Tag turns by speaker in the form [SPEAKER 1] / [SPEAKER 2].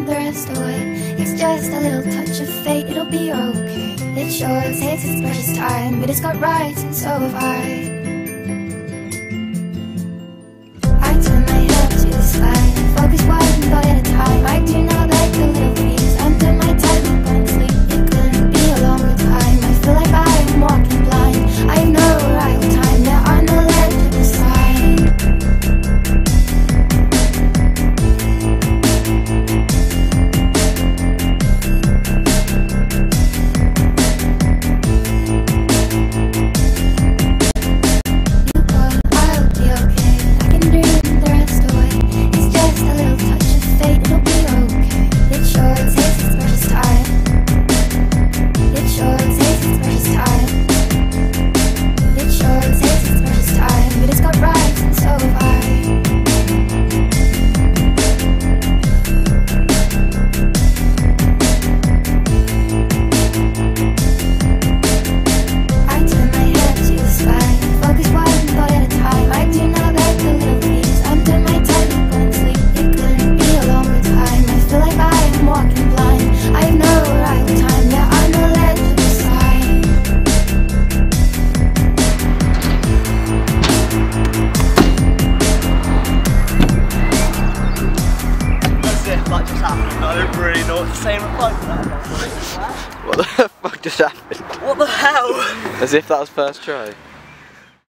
[SPEAKER 1] dream the rest away. It's just a little touch of fate, it'll be okay. It sure takes its precious time, but it's got rights and so have I. I turn my head to the sky, focus one thought at a time. I do not like the little breeze under my tightrope on sleep. It couldn't be a longer time. I feel like I am walking blind. I have no arrival time, there are no legible signs.
[SPEAKER 2] That just happened. I don't really know what to say in reply to that.
[SPEAKER 3] What the fuck just happened?
[SPEAKER 2] What the hell?
[SPEAKER 3] As if that was first try.